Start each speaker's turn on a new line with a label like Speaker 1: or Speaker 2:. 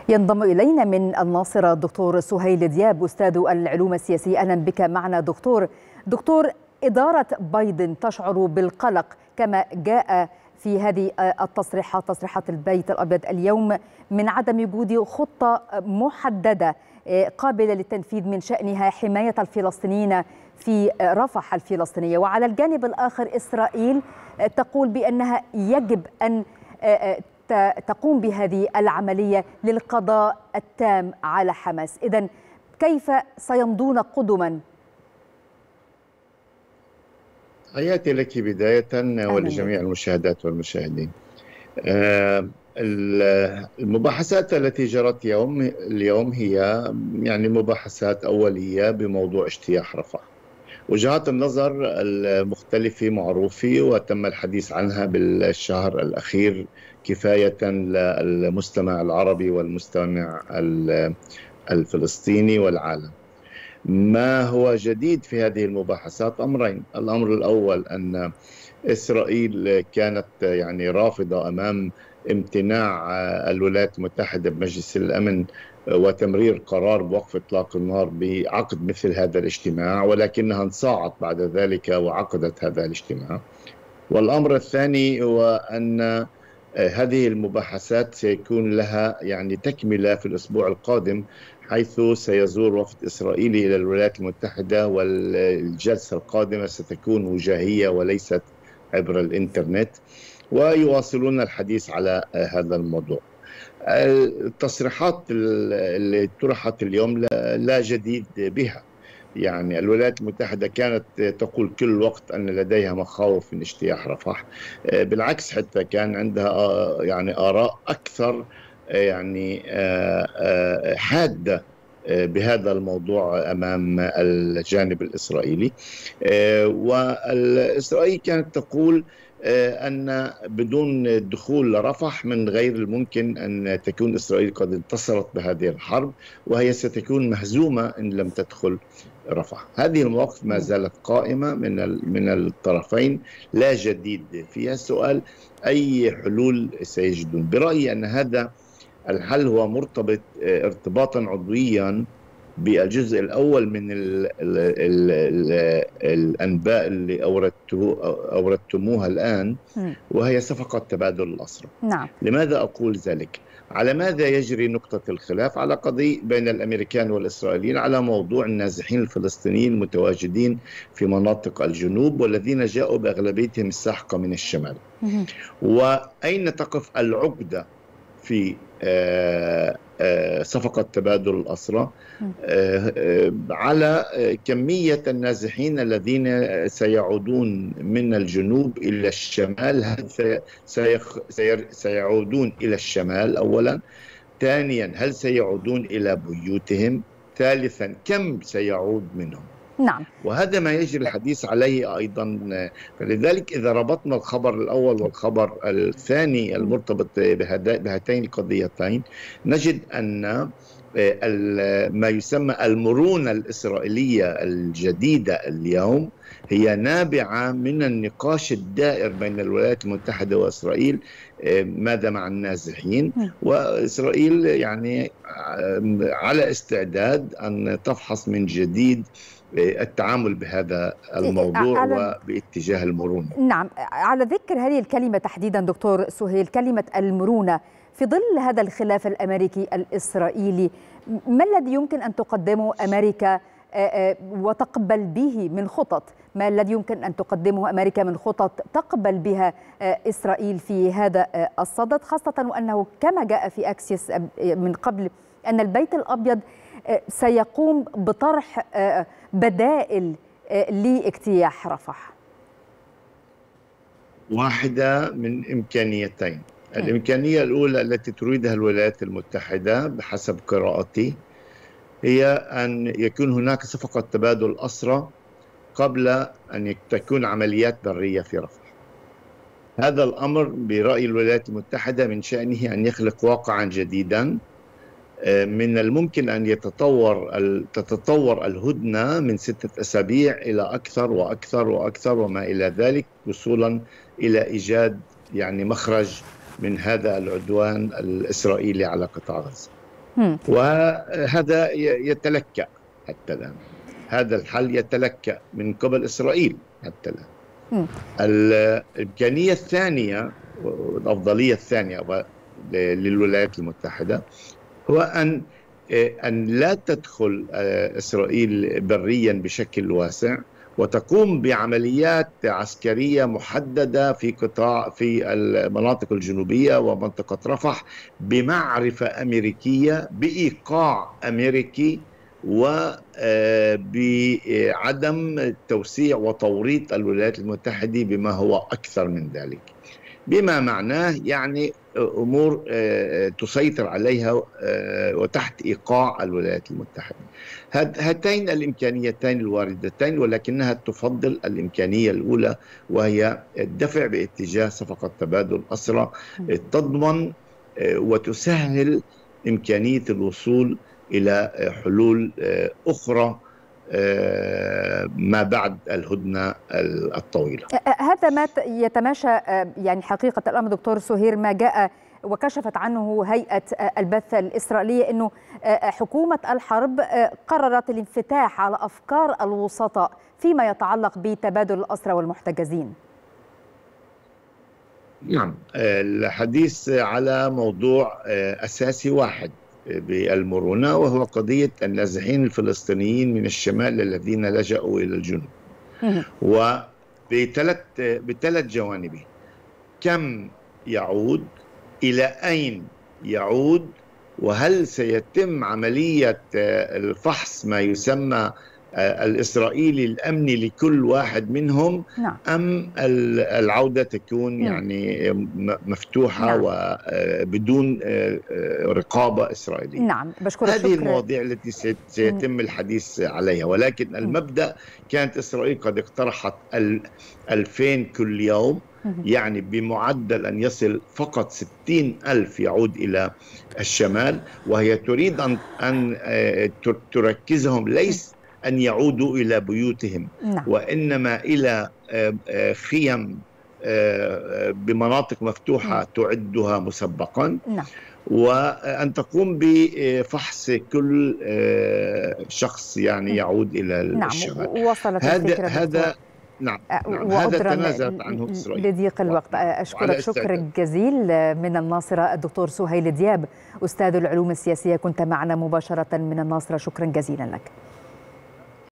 Speaker 1: ينضم إلينا من الناصرة الدكتور سهيل دياب أستاذ العلوم السياسية. أهلا بك معنا دكتور، إدارة بايدن تشعر بالقلق كما جاء في هذه تصريحات البيت الأبيض اليوم من عدم وجود خطة محددة قابلة للتنفيذ من شأنها حماية الفلسطينيين في رفح الفلسطينية، وعلى الجانب الآخر إسرائيل تقول بأنها يجب أن تقوم بهذه العملية للقضاء التام على حماس. إذن كيف سيمضون قدما؟
Speaker 2: حياتي لك بداية ولجميع المشاهدات والمشاهدين. المباحثات التي جرت اليوم هي يعني مباحثات أولية بموضوع اجتياح رفح. وجهات النظر المختلفة معروفة وتم الحديث عنها بالشهر الأخير كفاية للمستمع العربي والمستمع الفلسطيني والعالم. ما هو جديد في هذه المباحثات أمرين. الأمر الأول أن إسرائيل كانت يعني رافضة أمام امتناع الولايات المتحدة بمجلس الأمن وتمرير قرار بوقف إطلاق النار بعقد مثل هذا الاجتماع، ولكنها انصاعت بعد ذلك وعقدت هذا الاجتماع. والأمر الثاني هو أن هذه المباحثات سيكون لها يعني تكملة في الأسبوع القادم، حيث سيزور وفد إسرائيلي إلى الولايات المتحدة، والجلسة القادمة ستكون وجاهية وليست عبر الإنترنت، ويواصلون الحديث على هذا الموضوع. التصريحات اللي طرحت اليوم لا جديد بها. يعني الولايات المتحدة كانت تقول كل وقت أن لديها مخاوف من اجتياح رفح، بالعكس حتى كان عندها يعني آراء أكثر يعني حادة بهذا الموضوع أمام الجانب الإسرائيلي. والإسرائيل كانت تقول أن بدون الدخول لرفح من غير الممكن أن تكون إسرائيل قد انتصرت بهذه الحرب، وهي ستكون مهزومة إن لم تدخل رفح. هذه المواقف ما زالت قائمة من الطرفين، لا جديد فيها. سؤال أي حلول سيجدون؟ برأيي أن هذا الحل هو مرتبط ارتباطا عضويا بالجزء الأول من الأنباء اللي أوردتموها الآن، وهي صفقة تبادل الأسرى.
Speaker 1: نعم.
Speaker 2: لماذا أقول ذلك؟ على ماذا يجري نقطة الخلاف؟ على قضية بين الأمريكان والإسرائيليين على موضوع النازحين الفلسطينيين المتواجدين في مناطق الجنوب والذين جاءوا بأغلبيتهم الساحقة من الشمال. وأين تقف العقدة في صفقة تبادل الأسرى على كمية النازحين الذين سيعودون من الجنوب إلى الشمال؟ هل سيعودون إلى الشمال أولا؟ ثانيا، هل سيعودون إلى بيوتهم؟ ثالثا، كم سيعود منهم؟
Speaker 1: نعم.
Speaker 2: وهذا ما يجري الحديث عليه أيضا. فلذلك إذا ربطنا الخبر الأول والخبر الثاني المرتبط بهاتين القضيتين، نجد أن ما يسمى المرونة الإسرائيلية الجديدة اليوم هي نابعة من النقاش الدائر بين الولايات المتحدة وإسرائيل ماذا مع النازحين. وإسرائيل يعني على استعداد أن تفحص من جديد التعامل بهذا الموضوع وباتجاه المرونة.
Speaker 1: نعم، على ذكر هذه الكلمة تحديدا دكتور سهيل، كلمة المرونة في ظل هذا الخلاف الأمريكي الإسرائيلي، ما الذي يمكن أن تقدمه أمريكا وتقبل به من خطط؟ ما الذي يمكن أن تقدمه أمريكا من خطط تقبل بها إسرائيل في هذا الصدد، خاصة وأنه كما جاء في أكسيس من قبل أن البيت الأبيض سيقوم بطرح بدائل لاجتياح رفح؟
Speaker 2: واحدة من إمكانيتين. الإمكانية الأولى التي تريدها الولايات المتحدة بحسب قراءتي هي أن يكون هناك صفقة تبادل أسرى قبل أن تكون عمليات برية في رفح. هذا الأمر برأي الولايات المتحدة من شأنه أن يخلق واقعا جديدا. من الممكن أن تتطور الهدنة من 6 أسابيع إلى أكثر وأكثر وأكثر وما إلى ذلك، وصولا إلى إيجاد يعني مخرج من هذا العدوان الإسرائيلي على قطاع غزة. وهذا يتلكأ حتى الآن، هذا الحل يتلكأ من قبل إسرائيل حتى الآن. الإمكانية الثانية والأفضلية الثانية للولايات المتحدة هو أن لا تدخل إسرائيل بريا بشكل واسع وتقوم بعمليات عسكرية محددة في المناطق الجنوبية ومنطقة رفح بمعرفة أمريكية، بإيقاع أمريكي، وبعدم توسيع وتوريط الولايات المتحدة بما هو أكثر من ذلك، بما معناه يعني أمور تسيطر عليها وتحت إيقاع الولايات المتحدة. هاتين الإمكانيتين الواردتين، ولكنها تفضل الإمكانية الأولى وهي الدفع باتجاه صفقة تبادل أسرى تضمن وتسهل إمكانية الوصول إلى حلول أخرى ما بعد الهدنة الطويلة.
Speaker 1: هذا ما يتماشى يعني حقيقة الأمر دكتور سهير ما جاء وكشفت عنه هيئة البث الإسرائيلية، أنه حكومة الحرب قررت الانفتاح على أفكار الوسطاء فيما يتعلق بتبادل الأسرى والمحتجزين.
Speaker 2: نعم، الحديث على موضوع أساسي واحد بالمرونة، وهو قضية النازحين الفلسطينيين من الشمال الذين لجأوا إلى الجنوب، وبثلاث جوانب: كم يعود، إلى أين يعود، وهل سيتم عملية الفحص ما يسمى الإسرائيلي الأمني لكل واحد منهم،
Speaker 1: نعم.
Speaker 2: أم العودة تكون يعني مفتوحة، نعم. وبدون رقابة إسرائيلية.
Speaker 1: نعم.
Speaker 2: هذه المواضيع التي سيتم الحديث عليها، ولكن المبدأ كانت إسرائيل قد اقترحت 2000 كل يوم، يعني بمعدل أن يصل فقط 60,000 يعود إلى الشمال، وهي تريد أن تركزهم ليس أن يعودوا إلى بيوتهم، نعم. وإنما إلى خيم بمناطق مفتوحة تعدها مسبقا، نعم. وأن تقوم بفحص كل شخص يعني يعود إلى الشمال.
Speaker 1: وصلت
Speaker 2: هذا نعم. هذا تنازلت عنه إسرائيل
Speaker 1: لضيق الوقت. أشكرك شكر جزيل من الناصرة الدكتور سهيل دياب أستاذ العلوم السياسية، كنت معنا مباشرة من الناصرة، شكرا جزيلا لك.